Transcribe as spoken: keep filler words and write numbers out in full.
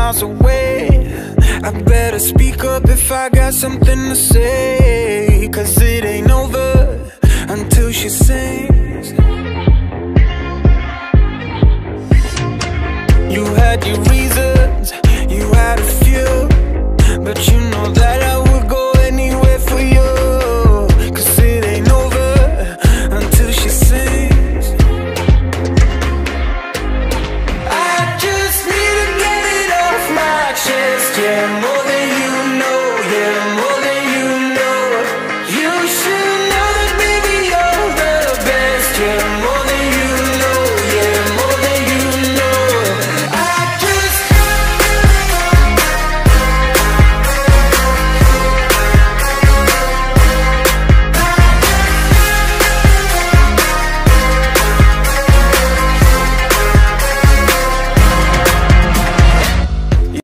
miles away. I better speak up if I got something to say, 'cause it ain't over until she sings. You had your reasons, you had a few, but you know that I would go anywhere for you, 'cause it ain't over until she sings. I just need to get it off my chest, yeah, more